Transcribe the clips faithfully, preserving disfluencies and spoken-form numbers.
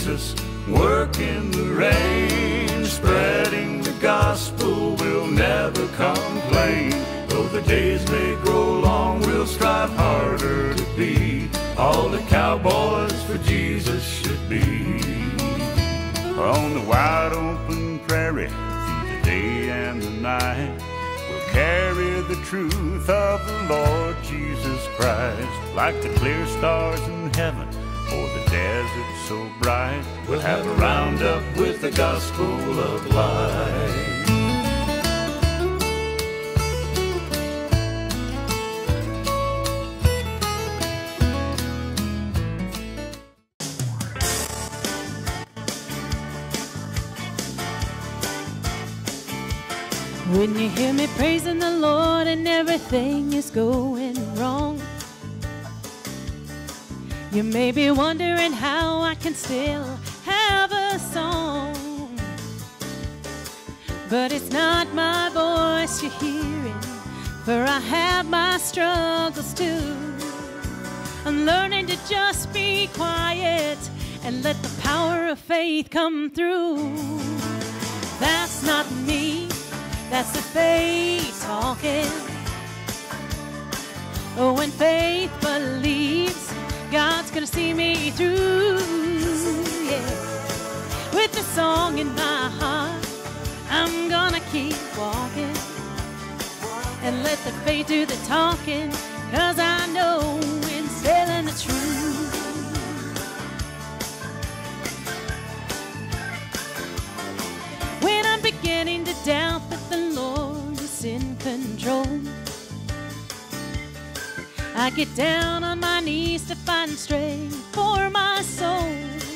Jesus, work in the rain, spreading the gospel, we'll never complain. Though the days may grow long, we'll strive harder to be all the cowboys for Jesus should be. On the wide open prairie, through the day and the night, we'll carry the truth of the Lord Jesus Christ. Like the clear stars in heaven or the desert so bright, we'll have a roundup with the gospel of light. When you hear me praising the Lord and everything is going wrong, you may be wondering how I can still have a song. But it's not my voice you're hearing, for I have my struggles too. I'm learning to just be quiet and let the power of faith come through. That's not me. That's the faith talking. Oh, when faith believes, God's gonna see me through, yeah. With the song in my heart, I'm gonna keep walking and let the faith do the talking, 'cause I know it's telling the truth. When I'm beginning to doubt that the Lord is in control, I get down on my knees to find strength for my soul.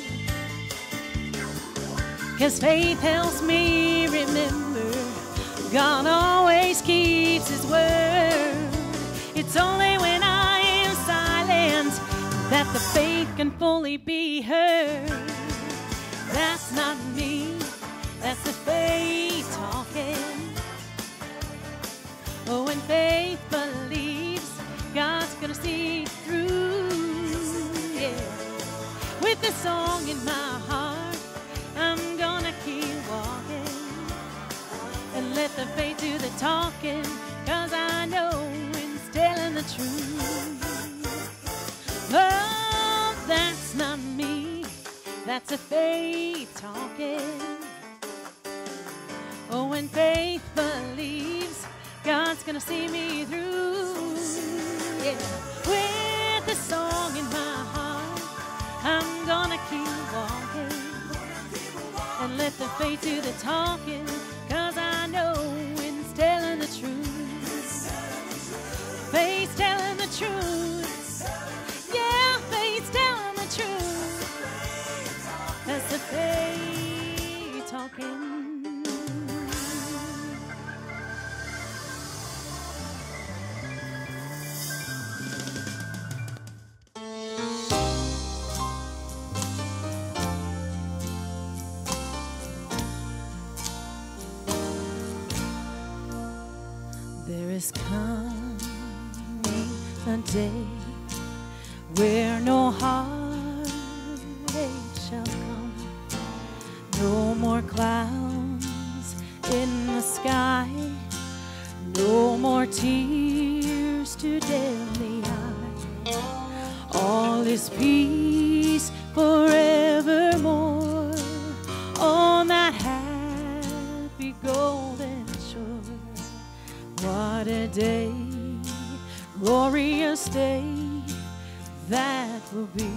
'Cause faith helps me remember God always keeps His word. It's only when I am silent that the faith can fully be heard. That's not me. That's the faith talking. Oh, when faith believes, God's gonna see through, yeah. With the song in my heart, I'm gonna keep walking and let the faith do the talking, 'cause I know it's telling the truth. Oh, that's not me. That's a faith talking. Oh, when faith believes, God's gonna see me through, yeah. With the song in my heart, I'm gonna keep walking and let the faith do the talking, 'cause I know it's telling the truth. Faith's telling the truth. Yeah, faith's telling the truth. That's the faith talking. There is coming a day where no heartache shall come, no more clouds in the sky, no more tears to dim the eye. All is peace forevermore on that happy golden shore. What a day, glorious day that will be.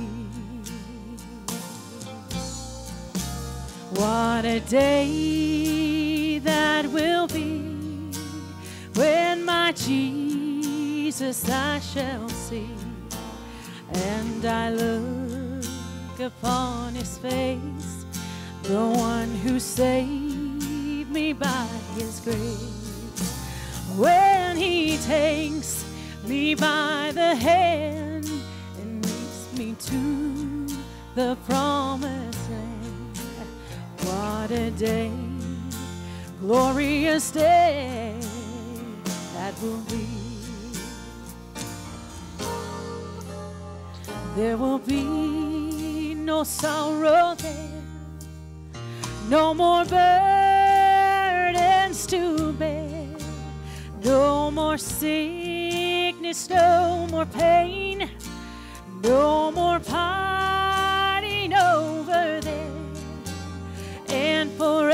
What a day that will be, when my Jesus I shall see, and I look upon His face, the one who saved me by His grace. When He takes me by the hand and leads me to the promised land. What a day, glorious day that will be. There will be no sorrow there, no more burdens to bear, no more sickness, no more pain, no more parting over there, and forever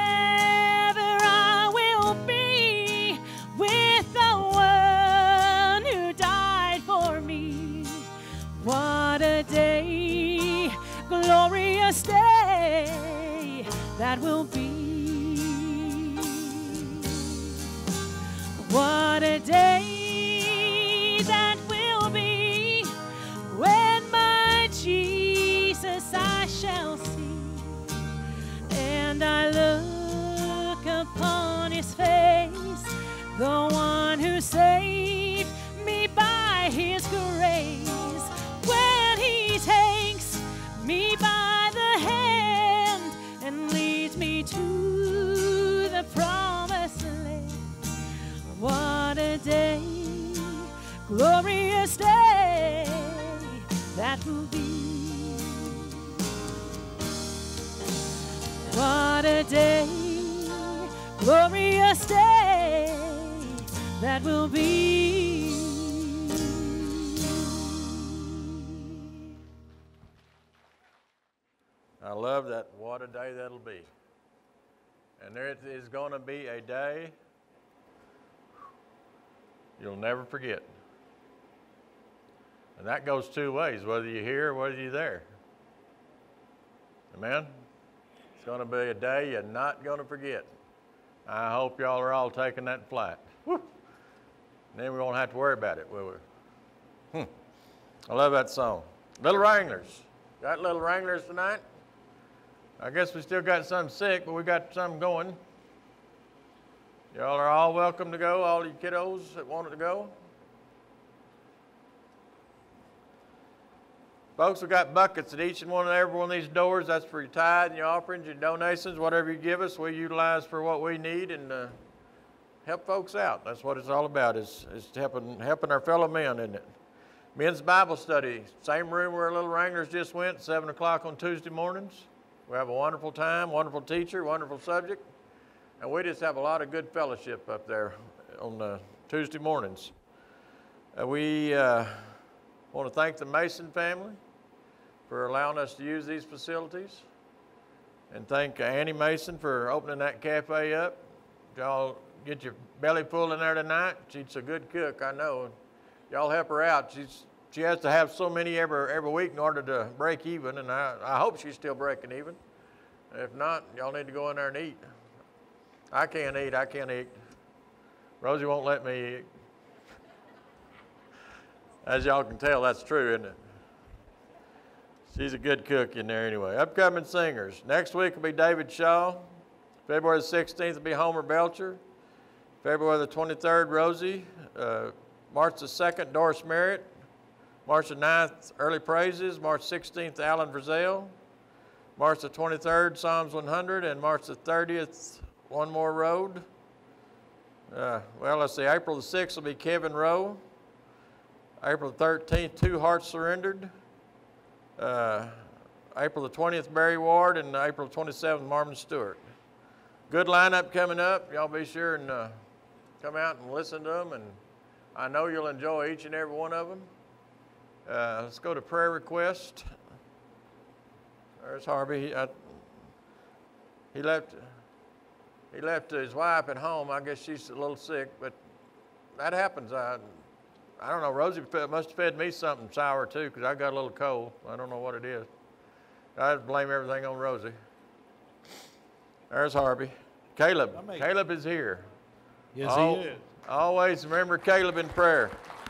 I will be with the one who died for me. What a day, glorious day that will be. What a day that will be when my Jesus I shall see, and I look upon his face, the one who saved me by his grace. When he takes me by the hand and leads me to the promised land. What a day, glorious day that will be. What a day, glorious day that will be. I love that. What a day that'll be. And there is going to be a day you'll never forget. And that goes two ways, whether you're here or whether you're there. Amen? It's going to be a day you're not going to forget. I hope y'all are all taking that flight. Woo. And then we won't have to worry about it, will we? Hmm. I love that song. Little Wranglers. Got little Wranglers tonight? I guess we still got some sick, but we got some going. Y'all are all welcome to go, all you kiddos that wanted to go. Folks, we got buckets at each and one and every one of these doors. That's for your tithe and your offerings, your donations, whatever you give us, we utilize for what we need and uh, help folks out. That's what it's all about, is, is helping, helping our fellow men, isn't it? Men's Bible study, same room where Little Wranglers just went, seven o'clock on Tuesday mornings. We have a wonderful time, wonderful teacher, wonderful subject. And we just have a lot of good fellowship up there on uh, Tuesday mornings. Uh, we uh, want to thank the Mason family for allowing us to use these facilities. And thank uh, Annie Mason for opening that cafe up. Y'all get your belly full in there tonight. She's a good cook, I know. Y'all help her out. She's, she has to have so many every, every week in order to break even, and I, I hope she's still breaking even. If not, y'all need to go in there and eat. I can't eat, I can't eat. Rosie won't let me eat. As y'all can tell, that's true, isn't it? She's a good cook in there anyway. Upcoming singers. Next week will be David Shaw. February the sixteenth will be Homer Belcher. February the twenty-third, Rosie. Uh, March the second, Doris Merritt. March the ninth, Early Praises. March sixteenth, Alan Frizzell. March the twenty-third, Psalms one hundred. And March the thirtieth, One More Road. Uh, well, let's see. April the sixth will be Kevin Rowe. April the thirteenth, Two Hearts Surrendered. Uh, April the twentieth, Barry Ward. And April the twenty-seventh, Marvin Stewart. Good lineup coming up. Y'all be sure and uh, come out and listen to them. And I know you'll enjoy each and every one of them. Uh, let's go to prayer request. There's Harvey. He, I, he left. He left his wife at home. I guess she's a little sick, but that happens. I, I don't know. Rosie must have fed me something sour too, because I got a little cold. I don't know what it is. I just blame everything on Rosie. There's Harvey. Caleb. Caleb is here. Yes, All, he is. Always remember Caleb in prayer.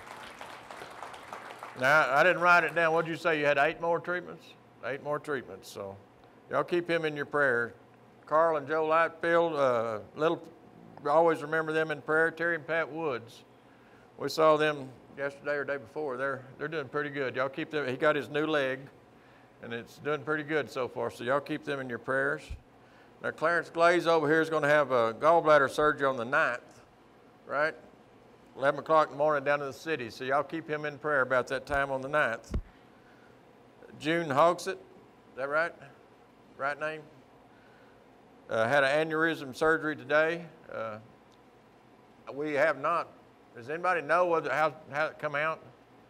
Now, I didn't write it down. What did you say? You had eight more treatments? Eight more treatments. So y'all keep him in your prayer. Carl and Joe Lightfield, uh, little, always remember them in prayer. Terry and Pat Woods. We saw them yesterday or day before. They're, they're doing pretty good. Y'all keep them. He got his new leg, and it's doing pretty good so far. So y'all keep them in your prayers. Now, Clarence Glaze over here is going to have a gallbladder surgery on the ninth, right? eleven o'clock in the morning down in the city. So y'all keep him in prayer about that time on the ninth. June Hogsett, Is that right? Right name? Uh, had an aneurysm surgery today. Uh, we have not. Does anybody know whether how how it come out?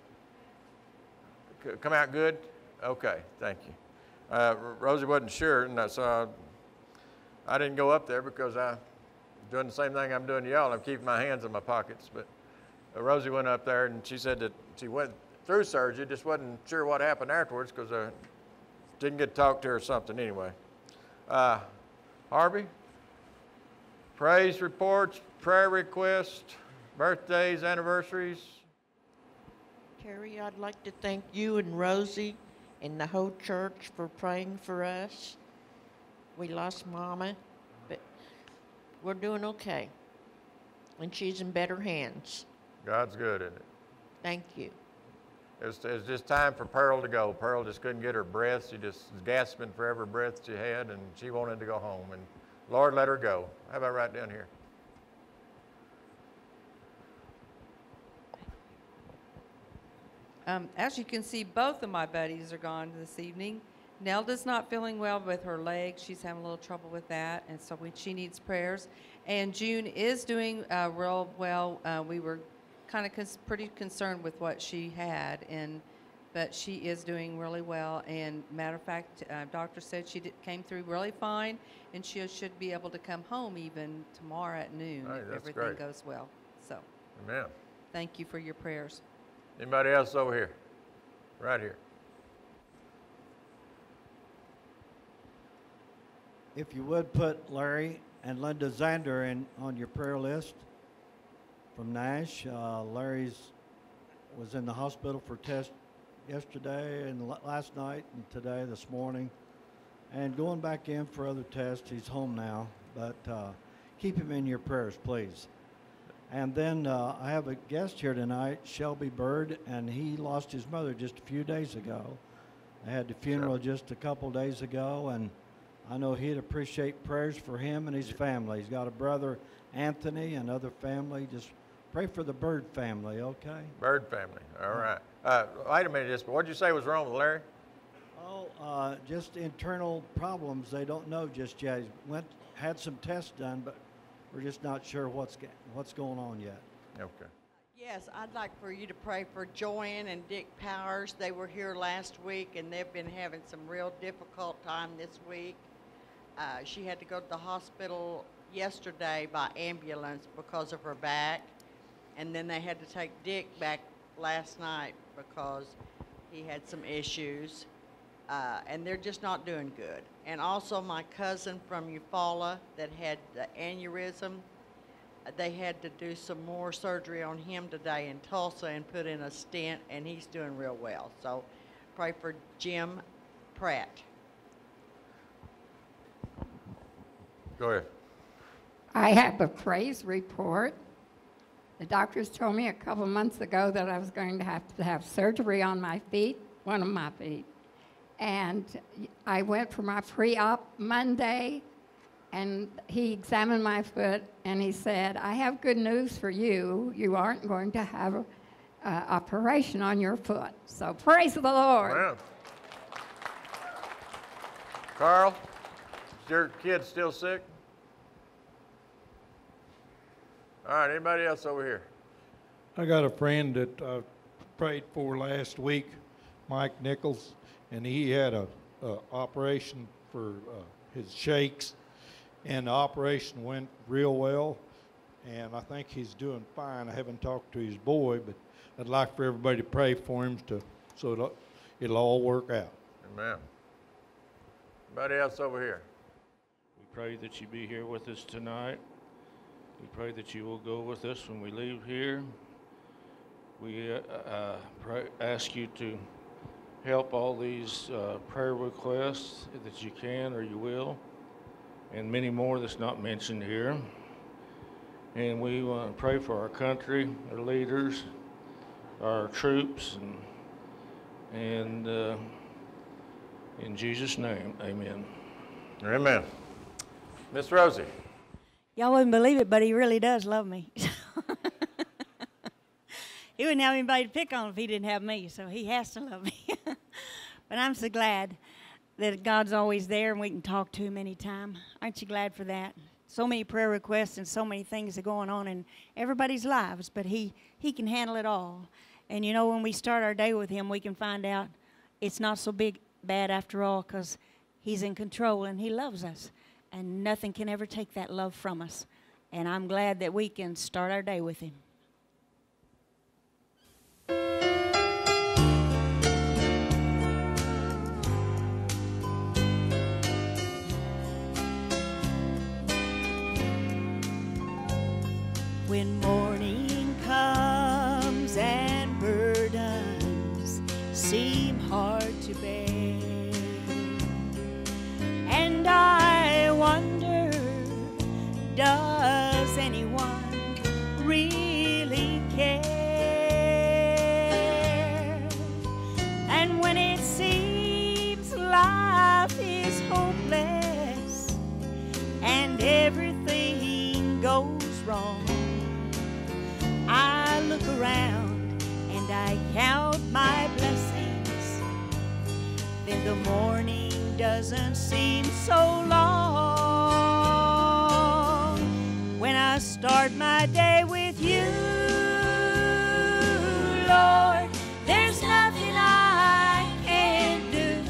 C- come out good? Okay, thank you. Uh, Rosie wasn't sure, and so I, I didn't go up there because I'm doing the same thing I'm doing to y'all. I'm keeping my hands in my pockets. But uh, Rosie went up there, and she said that she went through surgery, just wasn't sure what happened afterwards because I didn't get to talk to her or something anyway. Uh, Harvey, praise reports, prayer requests, birthdays, anniversaries. Terry, I'd like to thank you and Rosie and the whole church for praying for us. We lost Mama, but we're doing okay. And she's in better hands. God's good, isn't it? Thank you. It was, it was just time for Pearl to go. Pearl just couldn't get her breath. She just was gasping for every breath she had, and she wanted to go home. And Lord let her go. How about right down here? Um, as you can see, both of my buddies are gone this evening. Nelda's not feeling well with her leg. She's having a little trouble with that, and so we, she needs prayers. And June is doing uh, real well. Uh, we were kind of cons- pretty concerned with what she had, and but she is doing really well. And matter of fact, uh, doctor said she did, came through really fine, and she should be able to come home even tomorrow at noon Hey, if that's everything great. goes well. So, Amen. thank you for your prayers. Anybody else over here? Right here. If you would put Larry and Linda Zander in on your prayer list from Nash. Uh, Larry's was in the hospital for test yesterday and l- last night and today, this morning, and going back in for other tests. He's home now, but uh, keep him in your prayers, please. And then uh, I have a guest here tonight, Shelby Bird, and he lost his mother just a few days ago. I had the funeral Sure. just a couple days ago, and I know he'd appreciate prayers for him and his family. He's got a brother, Anthony, and other family. Just pray for the Bird family, okay? Bird family. All right. Uh, wait a minute. Just what did you say was wrong with Larry? Oh, uh, just internal problems. They don't know just yet. He went, had some tests done, but we're just not sure what's ga- what's going on yet. Okay. Yes, I'd like for you to pray for Joanne and Dick Powers. They were here last week, and they've been having some real difficult time this week. Uh, she had to go to the hospital yesterday by ambulance because of her back, and then they had to take Dick back last night because he had some issues, uh, and they're just not doing good. And also my cousin from Eufaula that had the aneurysm, they had to do some more surgery on him today in Tulsa and put in a stent, and he's doing real well. So pray for Jim Pratt. Go ahead. I have a praise report. The doctors told me a couple months ago that I was going to have to have surgery on my feet, one of my feet. And I went for my pre-op Monday, and he examined my foot, and he said, I have good news for you. You aren't going to have an uh, operation on your foot. So praise the Lord. Amen. Carl, is your kid still sick? All right, anybody else over here? I got a friend that I prayed for last week, Mike Nichols, and he had a, a operation for uh, his shakes, and the operation went real well, and I think he's doing fine. I haven't talked to his boy, but I'd like for everybody to pray for him to so it'll, it'll all work out. Amen. Anybody else over here? We pray that you be here with us tonight. We pray that you will go with us when we leave here. We uh, uh, pray, ask you to help all these uh, prayer requests that you can or you will, and many more that's not mentioned here. And we want to pray for our country, our leaders, our troops, and, and uh, in Jesus' name, amen. Amen. Miss Rosie. Y'all wouldn't believe it, but he really does love me. He wouldn't have anybody to pick on if he didn't have me, so he has to love me. But I'm so glad. that God's always there and we can talk to Him anytime. Aren't you glad for that? So many prayer requests and so many things are going on in everybody's lives, but He, he can handle it all. And you know, when we start our day with Him, we can find out it's not so big bad after all, because He's in control and He loves us. And nothing can ever take that love from us. And I'm glad that we can start our day with Him. When morning comes and burdens seem hard to bear, and I wonder, does anyone really care? And when it seems life is hopeless and everything goes wrong, I look around and I count my blessings. Then the morning doesn't seem so long when I start my day with You, Lord. There's nothing I can't do,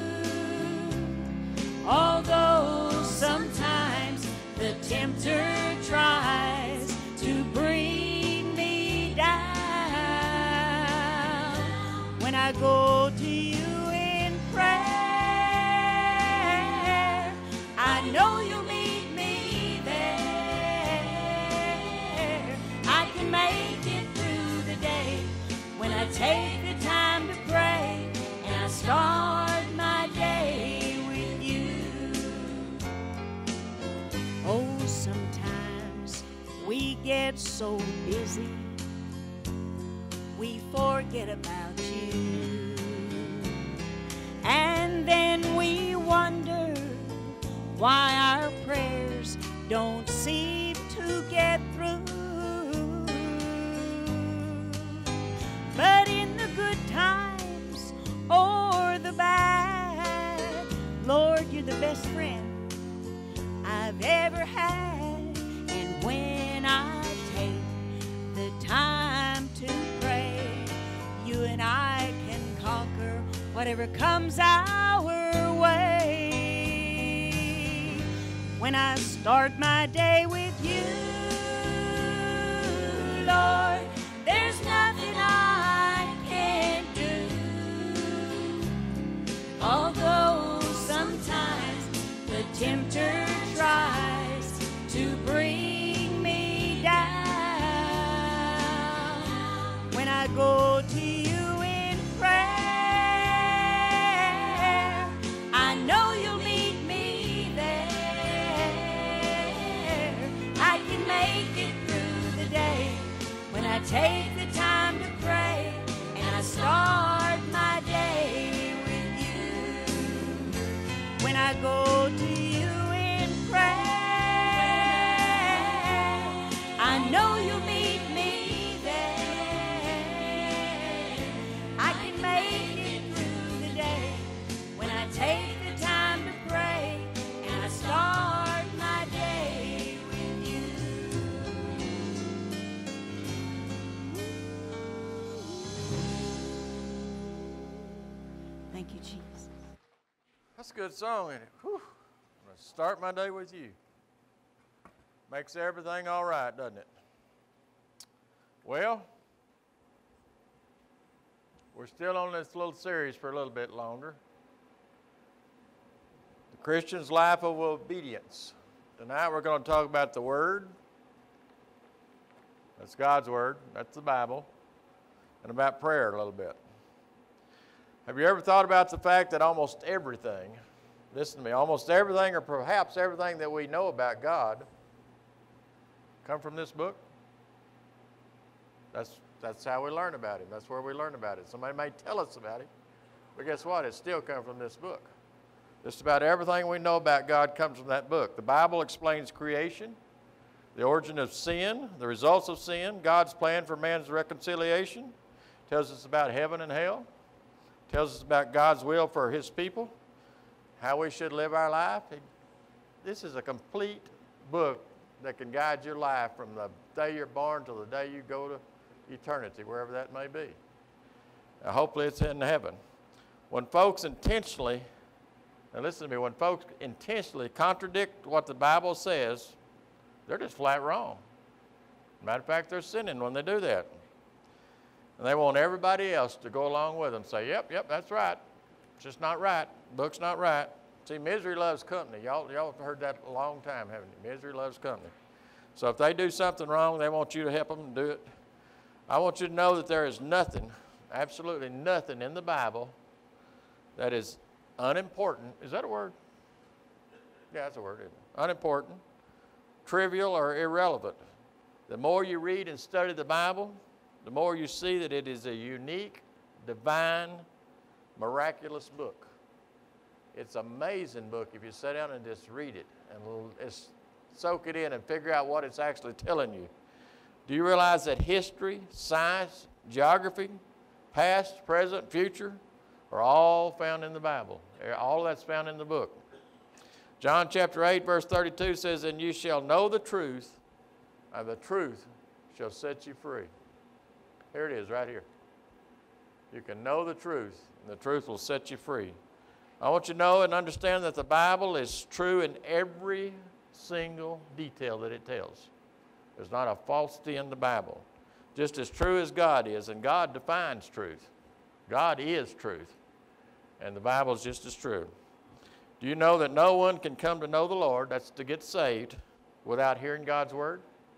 although sometimes the tempter tries to bring me down. When I go to You in prayer, I know You'll meet me there. I can make it through the day when I take the time to pray and I start my day with You. Oh, sometimes we get so busy we forget about You, and then we wonder why our prayers don't seem to get through. But in the good times or the bad, Lord, You're the best friend I've ever had. And when I take the time to pray, You and I can conquer whatever comes our way. When I start my day with You, Lord, there's nothing I can't do, although sometimes the tempter tries to bring me down. When I go to You in prayer, I know You'll meet me there. I can make it through the day when I take the time to pray and I start my day with You. When I go to You in prayer, I know You'll meet me there. I can make it through the day when I take the time to pray and I start my day with You. Thank you, Jesus. That's a good song, isn't it? Whew. I'm gonna start my day with You. Makes everything all right, doesn't it? Well, we're still on this little series for a little bit longer. The Christian's life of obedience. Tonight we're going to talk about the Word. That's God's Word. That's the Bible. And about prayer a little bit. Have you ever thought about the fact that almost everything, listen to me, almost everything or perhaps everything that we know about God come from this book? That's, that's how we learn about Him. That's where we learn about it. Somebody may tell us about Him, but guess what? It still comes from this book. Just about everything we know about God comes from that book. The Bible explains creation, the origin of sin, the results of sin, God's plan for man's reconciliation, tells us about heaven and hell, tells us about God's will for His people, how we should live our life. This is a complete book that can guide your life from the day you're born till the day you go to eternity, wherever that may be. Now, hopefully it's in heaven. When folks intentionally, now listen to me, when folks intentionally contradict what the Bible says, they're just flat wrong. Matter of fact, they're sinning when they do that. And they want everybody else to go along with them, say, yep, yep, that's right. It's just not right. The book's not right. See, misery loves company. Y'all, y'all have heard that a long time, haven't you? Misery loves company. So if they do something wrong, they want you to help them do it. I want you to know that there is nothing, absolutely nothing in the Bible that is unimportant. Is that a word? Yeah, that's a word, isn't it? Unimportant, trivial, or irrelevant. The more you read and study the Bible, the more you see that it is a unique, divine, miraculous book. It's an amazing book if you sit down and just read it and just soak it in and figure out what it's actually telling you. Do you realize that history, science, geography, past, present, future are all found in the Bible? All that's found in the book. John chapter eight, verse thirty-two says, and you shall know the truth, and the truth shall set you free. Here it is right here. You can know the truth, and the truth will set you free. I want you to know and understand that the Bible is true in every single detail that it tells. There's not a falsity in the Bible. Just as true as God is, and God defines truth. God is truth, and the Bible is just as true. Do you know that no one can come to know the Lord, that's to get saved, without hearing God's word?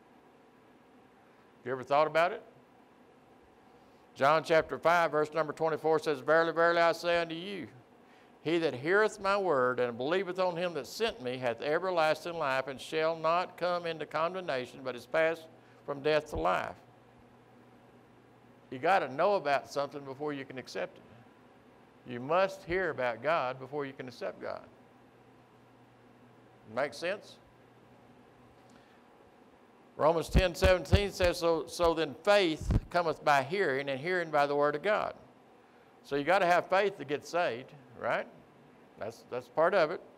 You ever thought about it? John chapter five, verse number twenty-four says, verily, verily, I say unto you, he that heareth my word and believeth on him that sent me hath everlasting life, and shall not come into condemnation, but is passed from death to life. You got to know about something before you can accept it. You must hear about God before you can accept God. Make sense? Romans ten seventeen says, so, so then faith cometh by hearing, and hearing by the word of God. So you got to have faith to get saved, right? That's, that's part of it.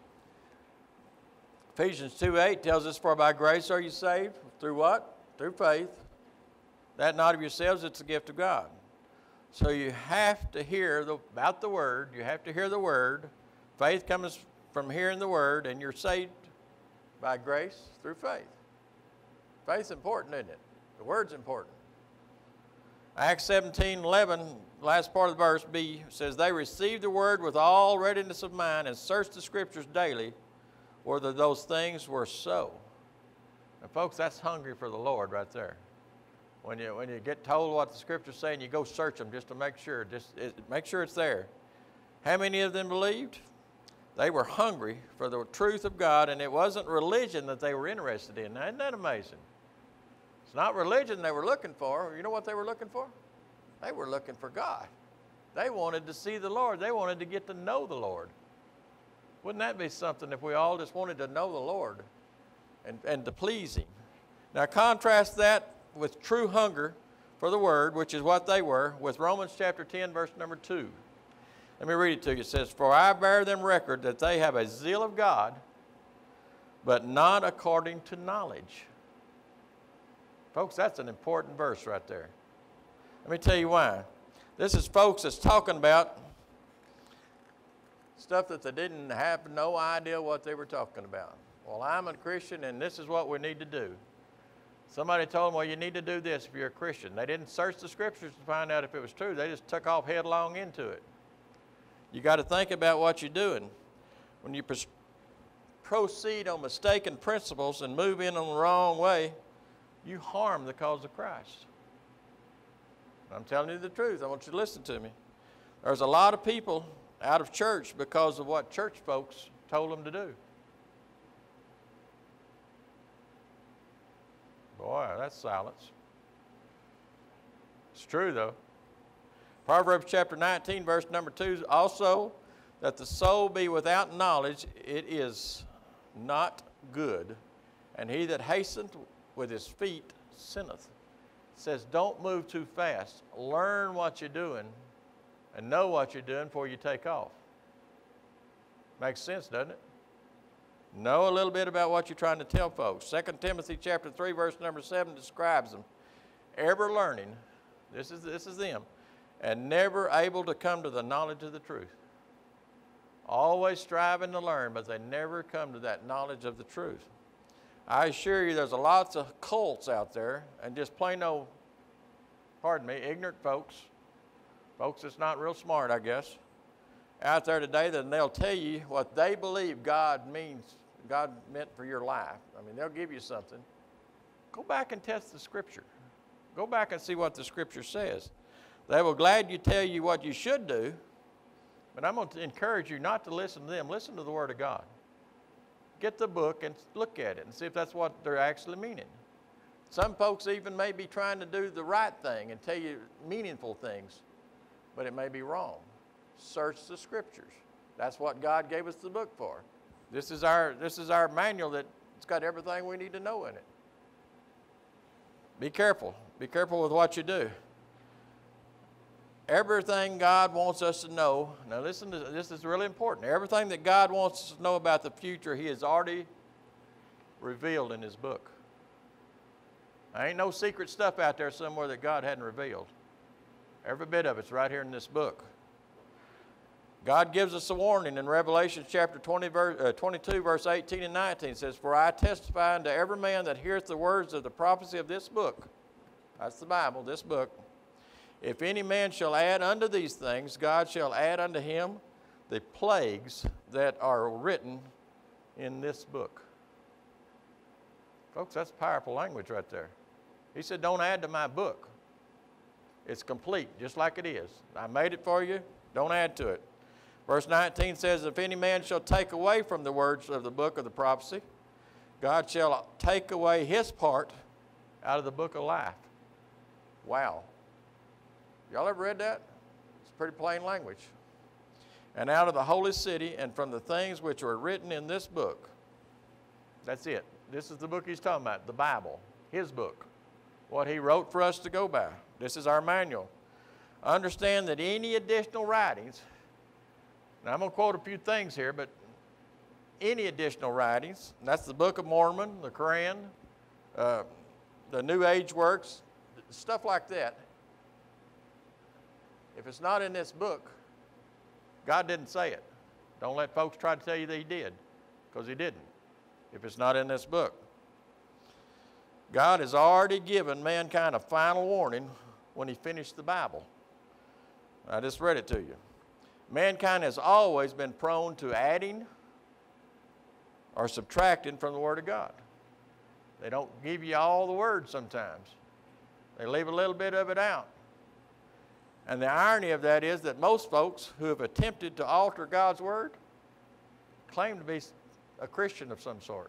Ephesians two eight tells us, for by grace are you saved. Through what? Through faith. That not of yourselves, it's a gift of God. So you have to hear the, about the word. You have to hear the word. Faith comes from hearing the word, and you're saved by grace through faith. Faith's important, isn't it? The word's important. Acts seventeen eleven, last part of the verse B, says, they received the word with all readiness of mind and searched the scriptures daily whether those things were so. And folks, that's hungry for the Lord right there. When you, when you get told what the scriptures say and you go search them just to make sure, just it, make sure it's there. How many of them believed? They were hungry for the truth of God, and it wasn't religion that they were interested in. Now, isn't that amazing? It's not religion they were looking for. You know what they were looking for? They were looking for God. They wanted to see the Lord. They wanted to get to know the Lord. Wouldn't that be something if we all just wanted to know the Lord and, and to please Him? Now, contrast that with true hunger for the Word, which is what they were, with Romans chapter ten, verse number two. Let me read it to you. It says, for I bear them record that they have a zeal of God, but not according to knowledge. Folks, that's an important verse right there. Let me tell you why. This is folks that's talking about stuff that they didn't have no idea what they were talking about. Well, I'm a Christian, and this is what we need to do. Somebody told them, well, you need to do this if you're a Christian. They didn't search the scriptures to find out if it was true. They just took off headlong into it. You got to think about what you're doing. When you pr- proceed on mistaken principles and move in on the wrong way, you harm the cause of Christ. I'm telling you the truth. I want you to listen to me. There's a lot of people out of church because of what church folks told them to do. Boy, that's silence. It's true, though. Proverbs chapter nineteen, verse number two, also, that the soul be without knowledge, it is not good. And he that hasteneth with his feet sinneth. It says, don't move too fast. Learn what you're doing and know what you're doing before you take off. Makes sense, doesn't it? Know a little bit about what you're trying to tell folks. Second Timothy chapter three, verse number seven describes them. Ever learning, this is, this is them, and never able to come to the knowledge of the truth. Always striving to learn, but they never come to that knowledge of the truth. I assure you there's a lots of cults out there and just plain old, pardon me, ignorant folks, folks that's not real smart, I guess, out there today, that they'll tell you what they believe God means, God meant for your life. I mean, they'll give you something. Go back and test the Scripture. Go back and see what the Scripture says. They will gladly tell you what you should do, but I'm going to encourage you not to listen to them. Listen to the Word of God. Get the book and look at it and see if that's what they're actually meaning. Some folks even may be trying to do the right thing and tell you meaningful things, but it may be wrong. Search the Scriptures. That's what God gave us the book for. This is our, this is our manual that's got everything we need to know in it. Be careful. Be careful with what you do. Everything God wants us to know, now listen to this, is really important. Everything that God wants us to know about the future, He has already revealed in His book. There ain't no secret stuff out there somewhere that God hadn't revealed. Every bit of it's right here in this book. God gives us a warning in Revelation chapter twenty, verse, uh, twenty-two, verse eighteen and nineteen. It says, "For I testify unto every man that heareth the words of the prophecy of this book," that's the Bible, this book, "if any man shall add unto these things, God shall add unto him the plagues that are written in this book." Folks, that's powerful language right there. He said, don't add to my book. It's complete, just like it is. I made it for you. Don't add to it. Verse nineteen says, "If any man shall take away from the words of the book of the prophecy, God shall take away his part out of the book of life." Wow. Y'all ever read that? It's pretty plain language. "And out of the holy city, and from the things which were written in this book." That's it. This is the book he's talking about, the Bible, his book, what he wrote for us to go by. This is our manual. "Understand that any additional writings," now I'm going to quote a few things here, but any additional writings, and that's the Book of Mormon, the Quran, uh, the New Age works, stuff like that. If it's not in this book, God didn't say it. Don't let folks try to tell you that He did, because He didn't, if it's not in this book. God has already given mankind a final warning when He finished the Bible. I just read it to you. Mankind has always been prone to adding or subtracting from the Word of God. They don't give you all the Word sometimes. They leave a little bit of it out. And the irony of that is that most folks who have attempted to alter God's Word claim to be a Christian of some sort.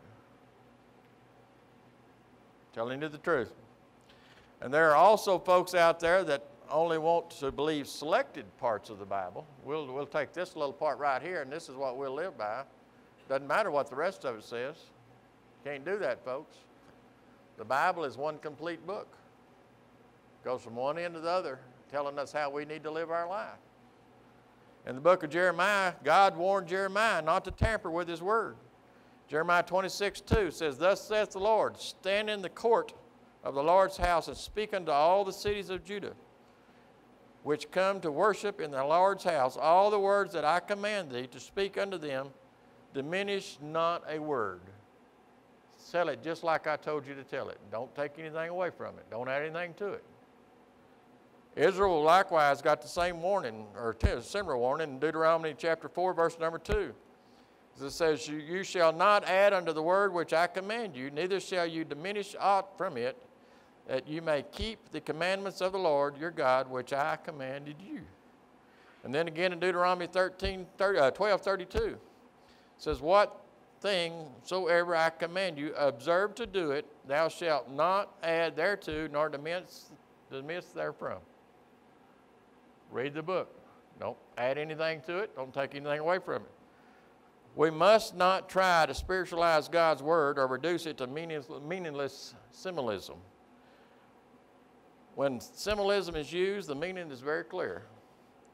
Telling you the truth. And there are also folks out there that only want to believe selected parts of the Bible. We'll, we'll take this little part right here, and this is what we'll live by. Doesn't matter what the rest of it says. Can't do that, folks. The Bible is one complete book. Goes from one end to the other, telling us how we need to live our life. In the book of Jeremiah, God warned Jeremiah not to tamper with His word. Jeremiah twenty-six two says, "Thus saith the Lord, stand in the court of the Lord's house and speak unto all the cities of Judah, which come to worship in the Lord's house, all the words that I command thee to speak unto them, diminish not a word." Tell it just like I told you to tell it. Don't take anything away from it. Don't add anything to it. Israel likewise got the same warning, or similar warning, in Deuteronomy chapter four, verse number two. It says, you, you shall not add unto the word which I command you, neither shall you diminish aught from it, that you may keep the commandments of the Lord your God, which I commanded you. And then again in Deuteronomy thirteen, thirty, uh, twelve thirty-two, it says, "What thing soever I command you, observe to do it, thou shalt not add thereto, nor diminish, diminish therefrom." Read the book. Don't add anything to it. Don't take anything away from it. We must not try to spiritualize God's word or reduce it to meaningless, meaningless symbolism. When symbolism is used, the meaning is very clear.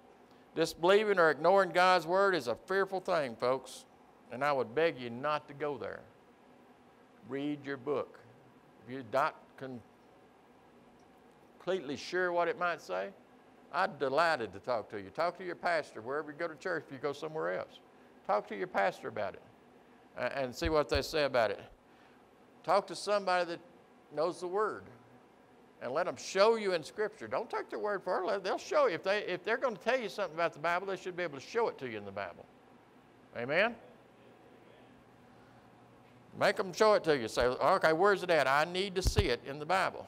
Disbelieving or ignoring God's word is a fearful thing, folks, and I would beg you not to go there. Read your book. If you're not completely sure what it might say, I'm delighted to talk to you. Talk to your pastor wherever you go to church. If you go somewhere else, talk to your pastor about it and, and see what they say about it. Talk to somebody that knows the word and let them show you in Scripture. Don't take their word for it. They'll show you. If, they, if they're going to tell you something about the Bible, they should be able to show it to you in the Bible. Amen? Make them show it to you. Say, okay, where's it at? I need to see it in the Bible.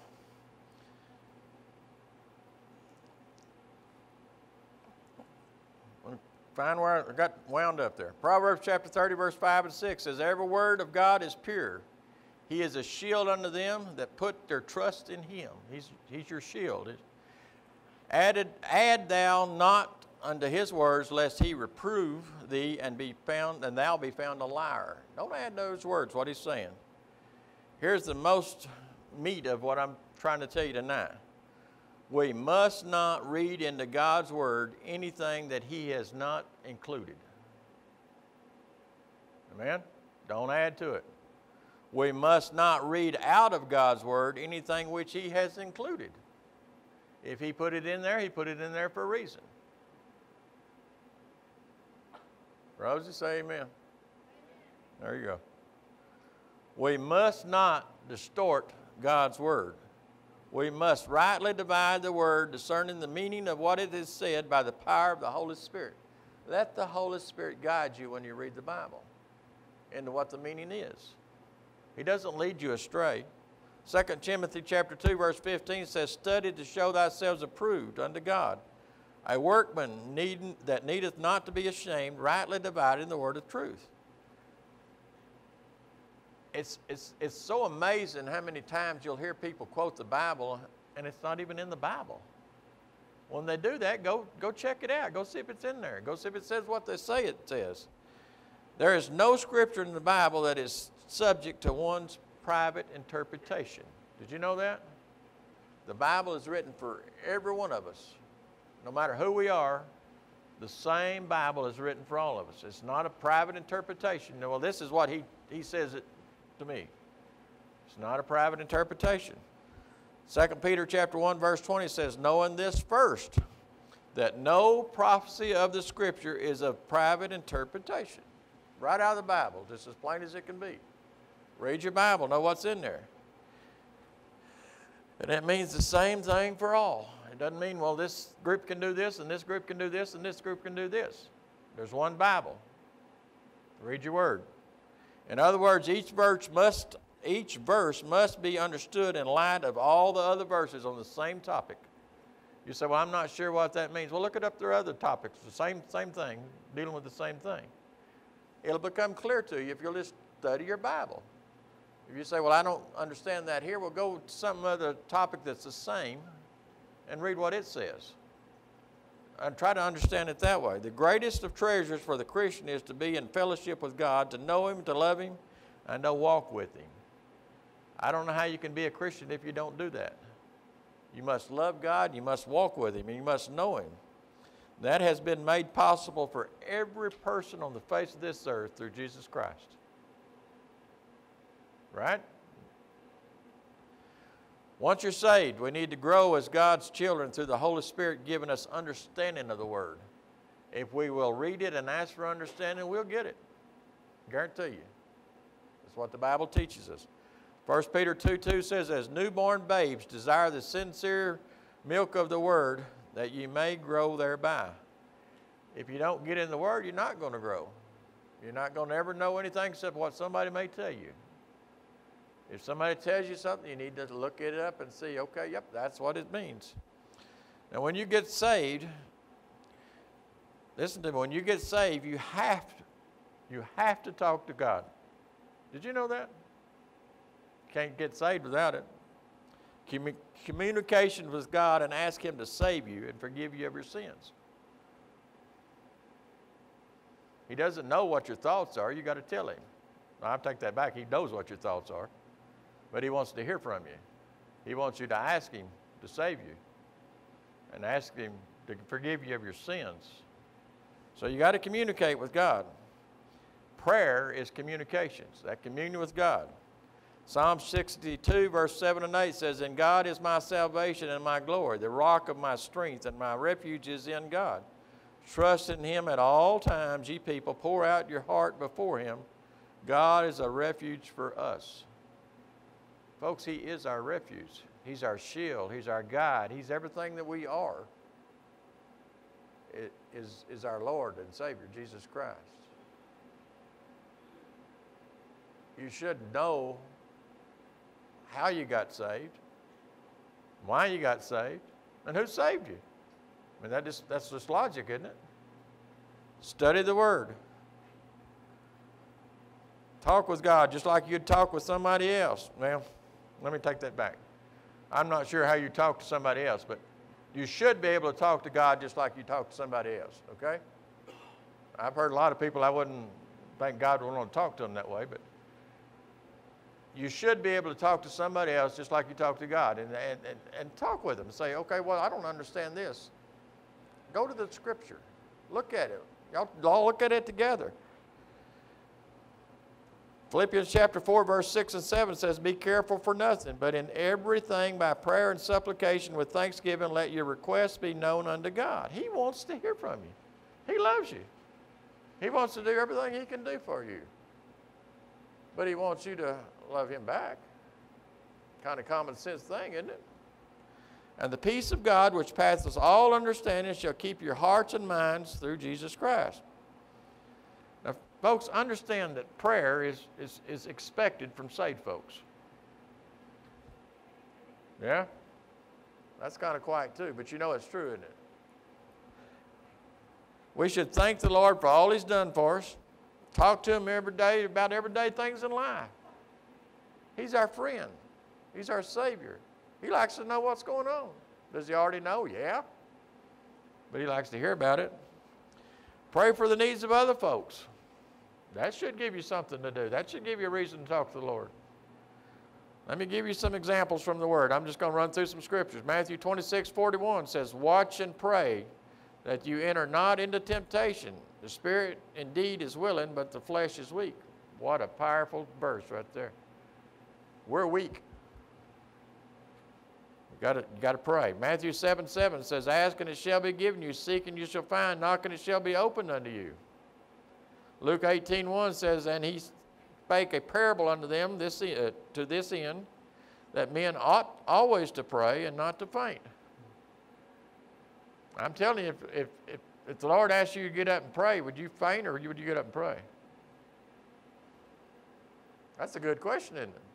Find where I got wound up there. Proverbs chapter thirty, verse five and six says, every word of God is pure. He is a shield unto them that put their trust in him. He's, he's your shield. Added, add thou not unto his words, lest he reprove thee and be found, and thou be found a liar. Don't add those words, what he's saying. Here's the most meat of what I'm trying to tell you tonight. We must not read into God's word anything that he has not included. Amen? Don't add to it. We must not read out of God's word anything which he has included. If he put it in there, he put it in there for a reason. Rosie, say amen. There you go. We must not distort God's word. We must rightly divide the word, discerning the meaning of what it is said by the power of the Holy Spirit. Let the Holy Spirit guide you when you read the Bible into what the meaning is. He doesn't lead you astray. Second Timothy chapter two, verse fifteen says, study to show thyself approved unto God, a workman need, that needeth not to be ashamed, rightly dividing the word of truth. It's, it's, it's so amazing how many times you'll hear people quote the Bible and it's not even in the Bible. When they do that, go, go check it out. Go see if it's in there. Go see if it says what they say it says. There is no scripture in the Bible that is subject to one's private interpretation. Did you know that? The Bible is written for every one of us. No matter who we are, the same Bible is written for all of us. It's not a private interpretation. Well, this is what he, he says it to me. It's not a private interpretation. Second Peter chapter one, verse twenty says, knowing this first, that no prophecy of the Scripture is of private interpretation. Right out of the Bible, just as plain as it can be. Read your Bible, know what's in there. And that means the same thing for all. It doesn't mean, well, this group can do this, and this group can do this, and this group can do this. There's one Bible. Read your word. In other words, each verse must, each verse must be understood in light of all the other verses on the same topic. You say, well, I'm not sure what that means. Well, look it up. There are other topics, the same, same thing, dealing with the same thing. It'll become clear to you if you'll just study your Bible. If you say, well, I don't understand that here, well, go to some other topic that's the same and read what it says. And try to understand it that way. The greatest of treasures for the Christian is to be in fellowship with God, to know him, to love him, and to walk with him. I don't know how you can be a Christian if you don't do that. You must love God, you must walk with him, and you must know him. That has been made possible for every person on the face of this earth through Jesus Christ. Right? Once you're saved, we need to grow as God's children through the Holy Spirit giving us understanding of the Word. If we will read it and ask for understanding, we'll get it. Guarantee you. That's what the Bible teaches us. First Peter two two says, as newborn babes desire the sincere milk of the Word, that ye may grow thereby. If you don't get in the Word, you're not going to grow. You're not going to ever know anything except what somebody may tell you. If somebody tells you something, you need to look it up and see, okay, yep, that's what it means. Now, when you get saved, listen to me, when you get saved, you have to, you have to talk to God. Did you know that? You can't get saved without it. Commun- communication with God and ask him to save you and forgive you of your sins. He doesn't know what your thoughts are. You got to tell him. I'll take that back. He knows what your thoughts are. But he wants to hear from you. He wants you to ask him to save you and ask him to forgive you of your sins So you got to communicate with God. Prayer is communications, that communion with God. Psalm sixty-two, verse seven and eight says, "And God is my salvation and my glory, the rock of my strength, and my refuge is in God. Trust in him at all times, ye people. Pour out your heart before him. God is a refuge for us." Folks, he is our refuge. He's our shield. He's our guide. He's everything that we are. It is, is our Lord and Savior, Jesus Christ. You should know how you got saved, why you got saved, and who saved you. I mean, that just, that's just logic, isn't it? Study the Word. Talk with God just like you'd talk with somebody else. Well, let me take that back. I'm not sure how you talk to somebody else, but you should be able to talk to God just like you talk to somebody else, okay? I've heard a lot of people, I wouldn't think God would want to talk to them that way, but you should be able to talk to somebody else just like you talk to God, and, and, and, and talk with them and say, okay, well, I don't understand this. Go to the Scripture. Look at it. Y'all all look at it together. Philippians chapter four, verse six and seven says, "Be careful for nothing, but in everything by prayer and supplication with thanksgiving let your requests be known unto God." He wants to hear from you. He loves you. He wants to do everything he can do for you. But he wants you to love him back. Kind of common sense thing, isn't it? "And the peace of God, which passeth all understanding, shall keep your hearts and minds through Jesus Christ." Now, folks, understand that prayer is, is, is expected from saved folks. Yeah? That's kind of quiet too, but you know it's true, isn't it? We should thank the Lord for all he's done for us. Talk to him every day about everyday things in life. He's our friend. He's our Savior. He likes to know what's going on. Does he already know? Yeah. But he likes to hear about it. Pray for the needs of other folks. That should give you something to do. That should give you a reason to talk to the Lord. Let me give you some examples from the Word. I'm just going to run through some scriptures. Matthew twenty-six, forty-one says, "Watch and pray that you enter not into temptation. The spirit indeed is willing, but the flesh is weak." What a powerful verse right there. We're weak. You got to you got to pray. Matthew seven, seven says, "Ask and it shall be given you. Seek and you shall find. Knock and it shall be opened unto you." Luke eighteen, one says, "And he spake a parable unto them this, uh, to this end, that men ought always to pray and not to faint." I'm telling you, if, if, if, if the Lord asked you to get up and pray, would you faint or would you get up and pray? That's a good question, isn't it?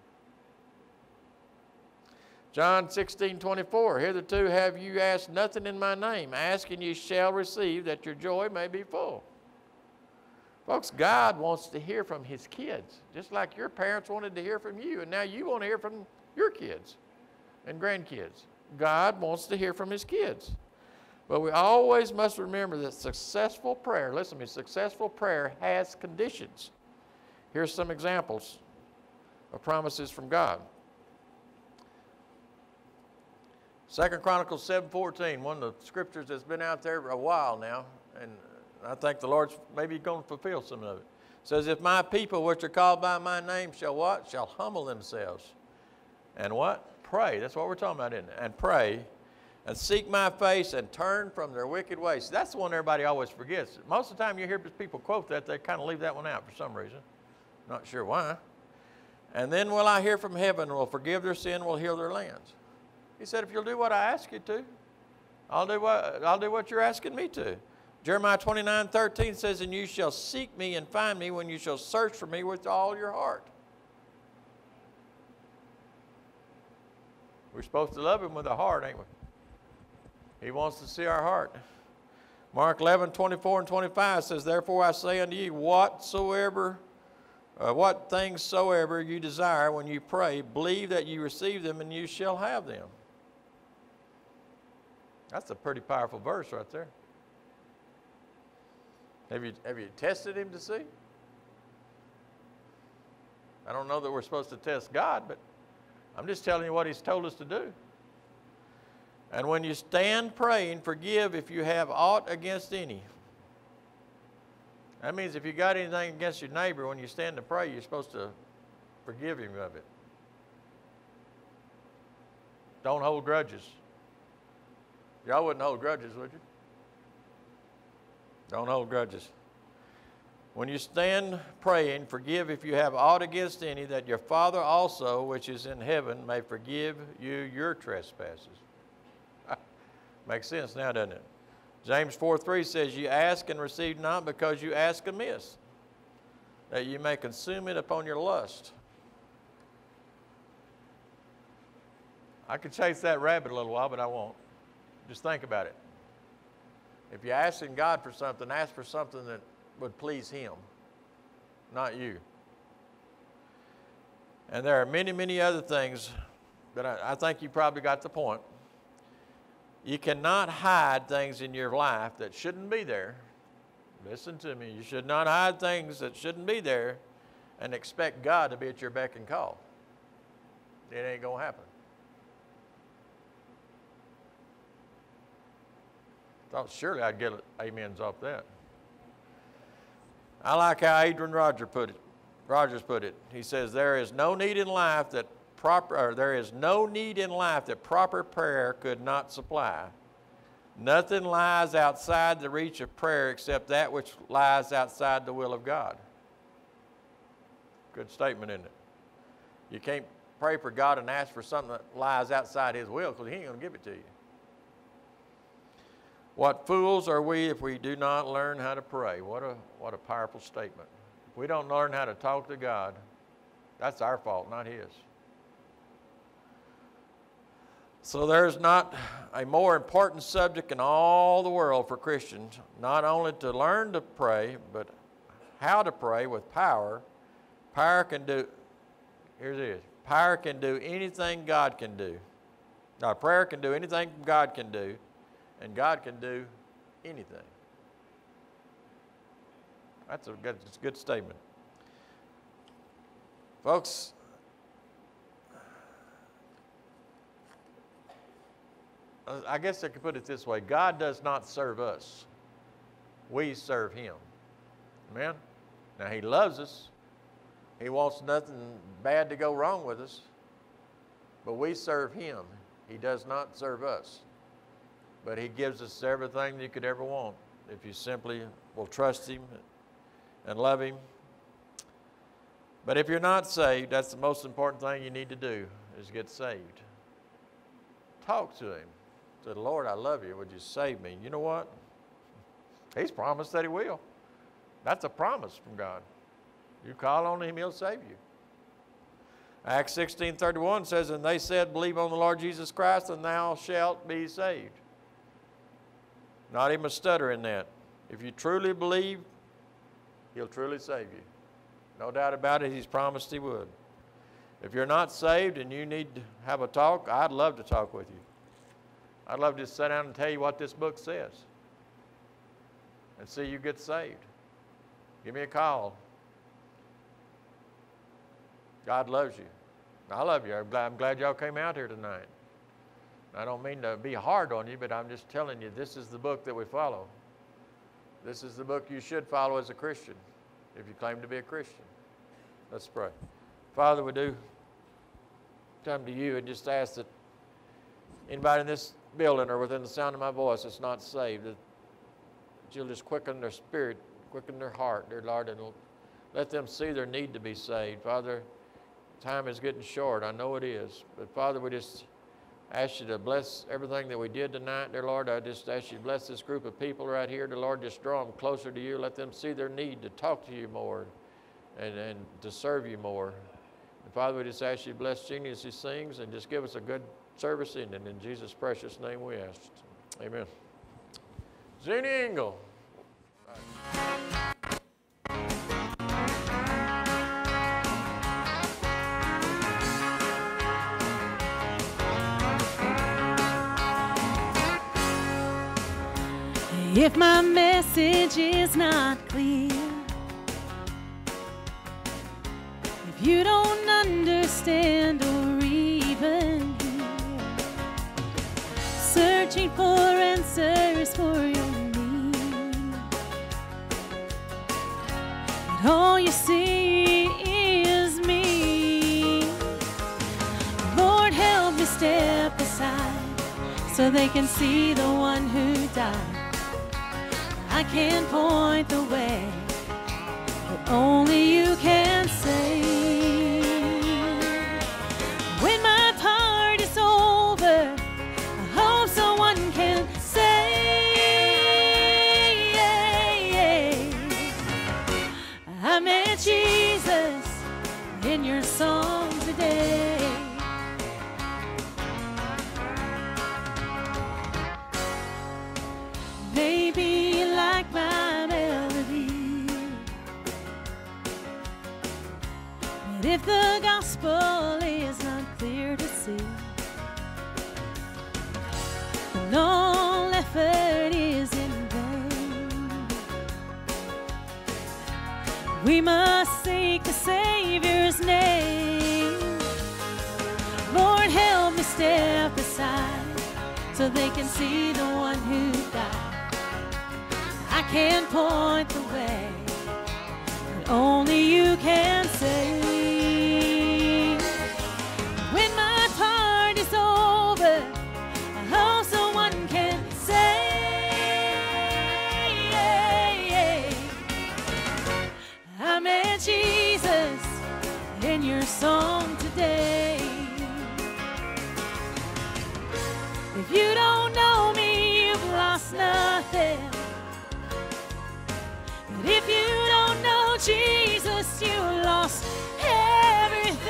John sixteen, twenty-four, "Hitherto have you asked nothing in my name. Ask and you shall receive, that your joy may be full." Folks, God wants to hear from his kids, just like your parents wanted to hear from you, and now you want to hear from your kids and grandkids. God wants to hear from his kids. But we always must remember that successful prayer, listen to me, successful prayer has conditions. Here's some examples of promises from God. Second Chronicles seven fourteen, one of the scriptures that's been out there for a while now, and I think the Lord's maybe going to fulfill some of it. It says, "If my people which are called by my name shall what? Shall humble themselves." And what? Pray. That's what we're talking about, isn't it? And pray. "And seek my face and turn from their wicked ways." That's the one everybody always forgets. Most of the time you hear people quote that, they kind of leave that one out for some reason. Not sure why. "And then will I hear from heaven, will forgive their sin, will heal their lands." He said, if you'll do what I ask you to, I'll do what, I'll do what you're asking me to. Jeremiah twenty-nine, thirteen says, "And you shall seek me and find me when you shall search for me with all your heart." We're supposed to love him with our heart, ain't we? He wants to see our heart. Mark eleven, twenty-four and twenty-five says, "Therefore I say unto you, whatsoever, uh, what things soever you desire when you pray, believe that you receive them and you shall have them." That's a pretty powerful verse right there. Have you, have you tested him to see? I don't know that we're supposed to test God, but I'm just telling you what he's told us to do. "And when you stand praying, forgive if you have aught against any." That means if you got anything against your neighbor, when you stand to pray, you're supposed to forgive him of it. Don't hold grudges. Y'all wouldn't hold grudges, would you? Don't hold grudges. When you stand praying, forgive if you have aught against any, that your Father also, which is in heaven, may forgive you your trespasses. Makes sense now, doesn't it? James four three says, you ask and receive not because you ask amiss, that you may consume it upon your lust. I could chase that rabbit a little while, but I won't. Just think about it. If you're asking God for something, ask for something that would please Him, not you. And there are many, many other things, but I, I think you probably got the point. You cannot hide things in your life that shouldn't be there. Listen to me. You should not hide things that shouldn't be there and expect God to be at your beck and call. It ain't going to happen. Thought surely I'd get amens off that. I like how Adrian Roger put it. Rogers put it. He says, there is no need in life that proper, or there is no need in life that proper prayer could not supply. Nothing lies outside the reach of prayer except that which lies outside the will of God. Good statement, isn't it? You can't pray for God and ask for something that lies outside His will, because He ain't going to give it to you. What fools are we if we do not learn how to pray? What a, what a powerful statement. If we don't learn how to talk to God, that's our fault, not His. So there's not a more important subject in all the world for Christians, not only to learn to pray, but how to pray with power. Power can do, here it is, power can do anything God can do. Now, prayer can do anything God can do, and God can do anything. That's a good, it's a good statement. Folks, I guess I could put it this way. God does not serve us. We serve Him. Amen? Now, He loves us. He wants nothing bad to go wrong with us. But we serve Him. He does not serve us. But He gives us everything you could ever want if you simply will trust Him and love Him. But if you're not saved, that's the most important thing you need to do, is get saved. Talk to Him. Say, Lord, I love you. Would you save me? You know what? He's promised that He will. That's a promise from God. You call on Him, He'll save you. Acts sixteen thirty-one says, and they said, believe on the Lord Jesus Christ, and thou shalt be saved. Not even a stutter in that. If you truly believe, He'll truly save you. No doubt about it, He's promised He would. If you're not saved and you need to have a talk, I'd love to talk with you. I'd love to just sit down and tell you what this book says and see you get saved. Give me a call. God loves you. I love you. I'm glad, I'm glad y'all came out here tonight. I don't mean to be hard on you, but I'm just telling you, this is the book that we follow. This is the book you should follow as a Christian, if you claim to be a Christian. Let's pray. Father, we do come to you and just ask that anybody in this building or within the sound of my voice that's not saved, that you'll just quicken their spirit, quicken their heart, dear Lord, and let them see their need to be saved. Father, time is getting short. I know it is. But Father, we just ask you to bless everything that we did tonight, dear Lord. I just ask you to bless this group of people right here, dear Lord. Just draw them closer to you. Let them see their need to talk to you more and, and to serve you more. And Father, we just ask you to bless Jeannie as she sings and just give us a good service in it. In Jesus' precious name we ask. Amen. Jeannie Engel. If my message is not clear, if you don't understand or even hear, searching for answers for your need, you see is me. Lord, help me step aside so they can see the one who died. I can't point the way, but only you can say. When my part is over, I hope someone can say, I met Jesus in your song today. Maybe you like my melody, but if the gospel is not clear to see, then all effort is in vain. We must seek the Savior's name. Lord, help me step aside so they can see the one who died. I can't point the way, but only you can say. When my part is over, I hope someone can say, I met Jesus in your song today. If you don't know me, you've lost nothing. But if you don't know Jesus, you lost everything.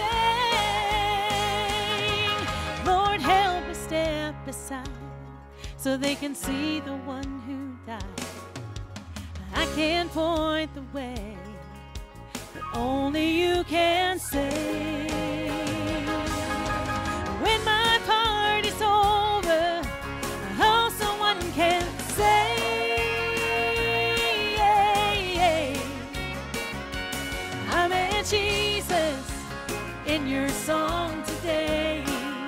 Lord, help me step aside so they can see the one who died. I can't point the way, but only you can say. When my part is over, I hope someone can say, I met Jesus in your song today.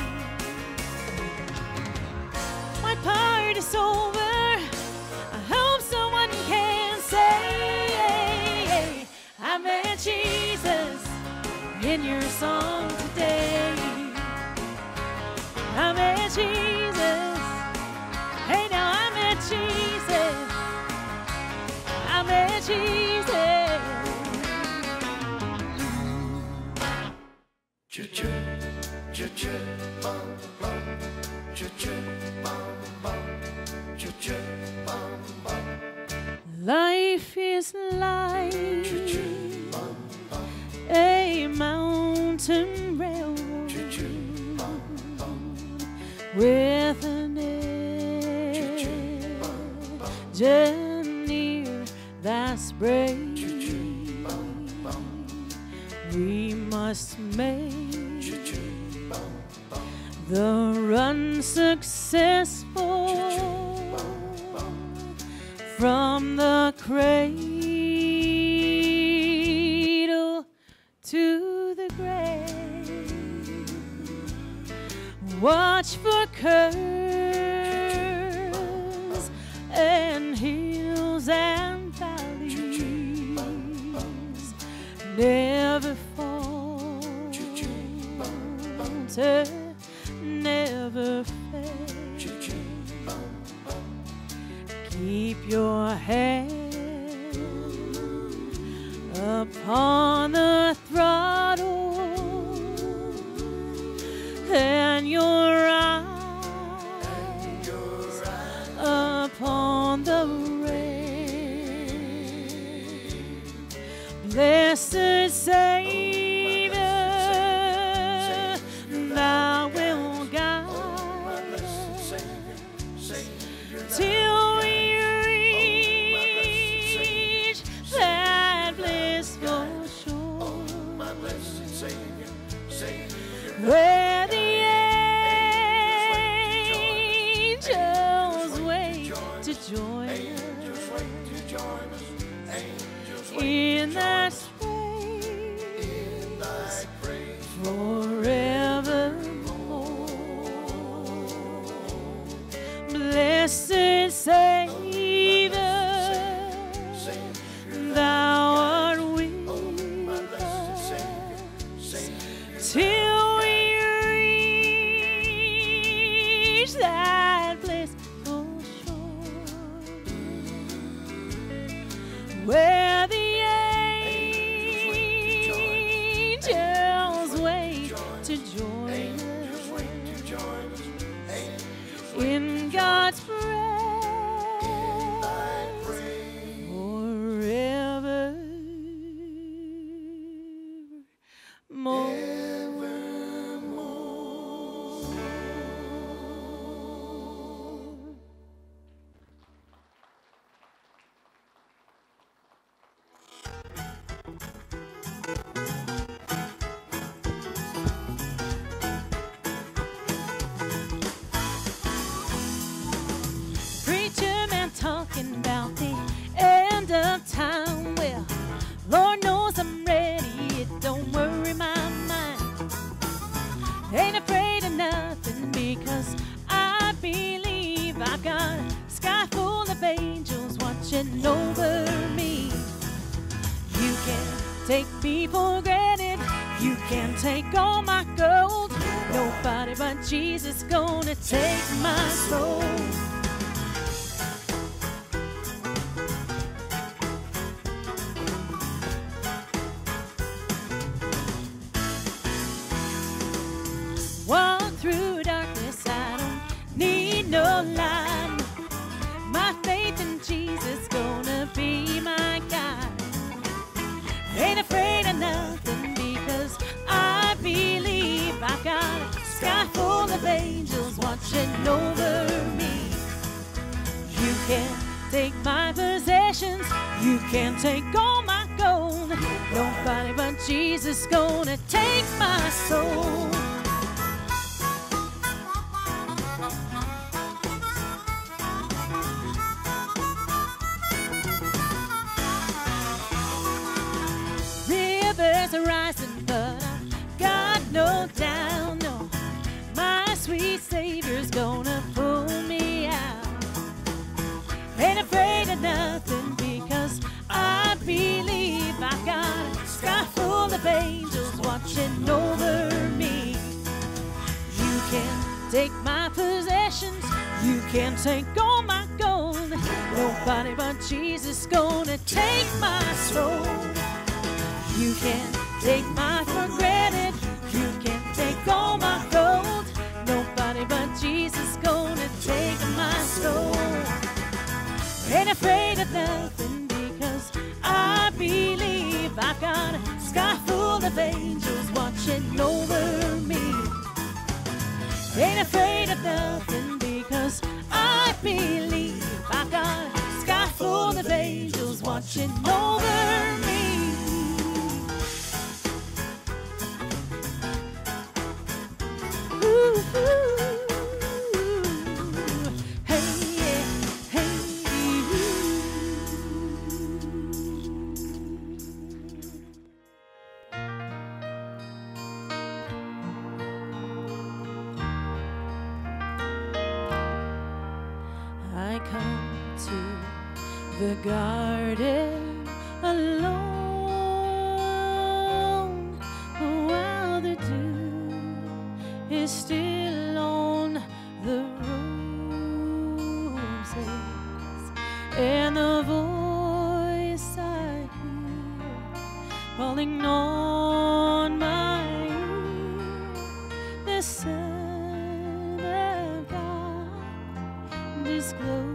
My part is over, I hope someone can say, I met Jesus in your song today. I met Jesus. Hey, now I met Jesus. I met Jesus. Life is like a mountain railroad with an engineer that's brave. We must make the run successful from the cradle to the grave. Watch for curves and hills and valleys. Never falter, never fail. Keep your head upon the throttle and your eyes upon the rail. Blessed Savior, thou wilt guide till we reach that blissful shore, where the Angels wait to join us. Angels wait in to join God's us. praise In thy praise. forever more. Preacher man talking about the end of time. Well, Lord knows I'm ready. It don't worry my mind. Ain't afraid of nothing because I believe I've got a sky full of angels watching over me. You can take me for granted. You can take all my gold. Nobody but Jesus gonna take my soul. Walk through darkness, I don't need no light. My faith in Jesus gonna be my guide. Ain't afraid of nothing because I believe I've got a sky full of angels watching over me. You can take my possessions, you can take all my gold. Nobody but Jesus gonna take my soul. Rivers are rising, but I've got no doubt, no. My sweet Savior's gonna pull me out. Ain't afraid of nothing because I believe I've got a sky full of angels watching over me. You can take my possessions, you can take all my gold. Nobody but Jesus gonna take my soul. You can take my for granted, you can take all my gold. Nobody but Jesus gonna take my soul. Ain't afraid of nothing because I believe I've got a sky full of angels watching over me. Ain't afraid of nothing because I believe I've got a sky full of angels watching over me. Ooh, ooh, hey, yeah, hey, I come to the garden alone while the dew is still on the roses, and the voice I hear calling on my ear, the Son of God discloses,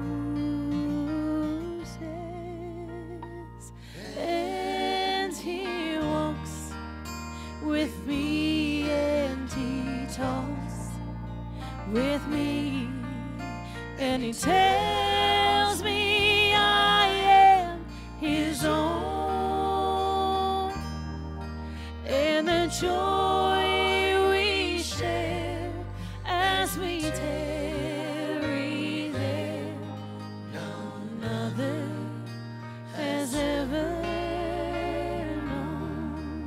and He walks with me and He talks with me, and He tells me I am His own, and the joy we share as we tarry there, none other has ever known.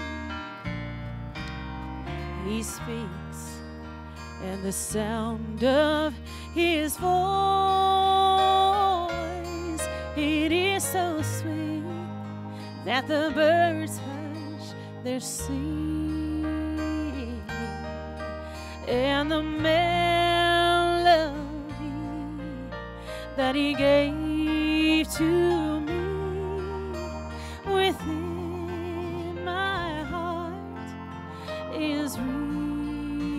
He speaks, and the sound of His voice, it is so sweet that the birds hush their singing, and the melody that He gave to me within my heart is real.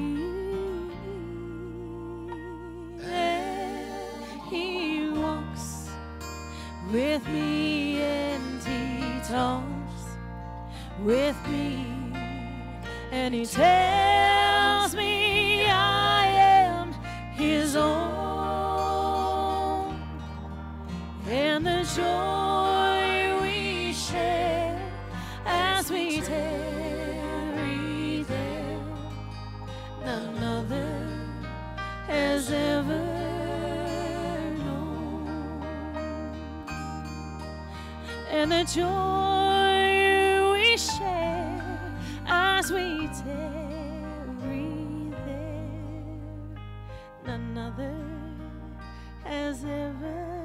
and the joy we share as we tarry there, none other has ever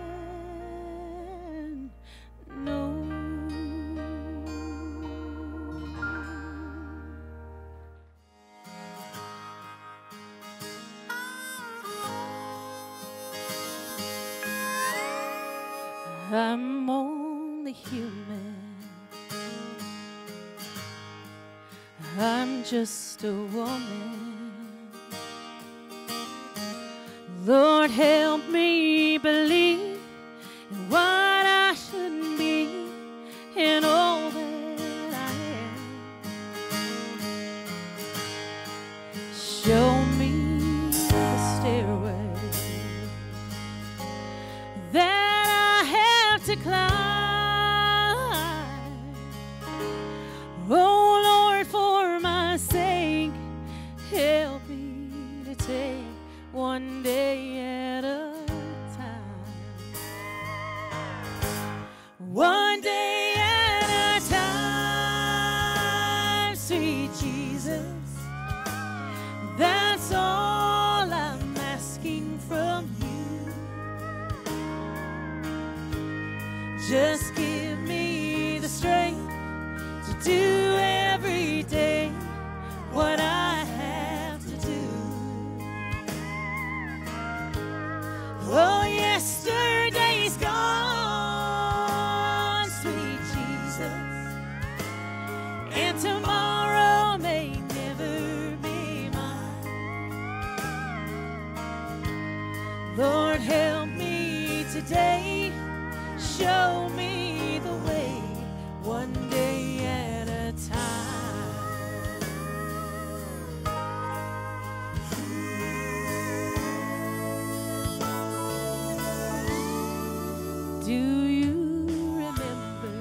known. I'm only human. I'm just a woman. Lord, help me believe in what I shouldn't be, in all that I am. Show me the stairway that I have to climb. Oh Lord, for my sake, help me to take one day at a time. One day at a time, sweet Jesus. That's all I'm asking from you. Just give me the strength to do every day what I have to do. Oh, yesterday's gone, sweet Jesus, and tomorrow may never be mine. Lord, help me today, show me the way, one day at a time. Do you remember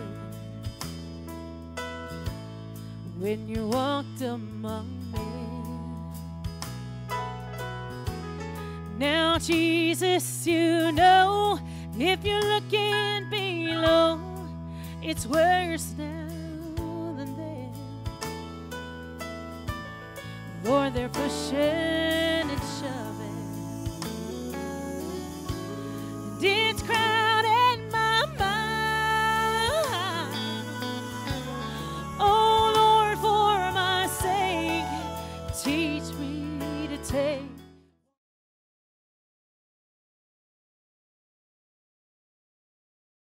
when you walked among men? Now, Jesus, you know, if you're looking below, it's worse now than then. Lord, they're pushing and shoving, and it's crowded my mind. Oh Lord, for my sake, teach me to take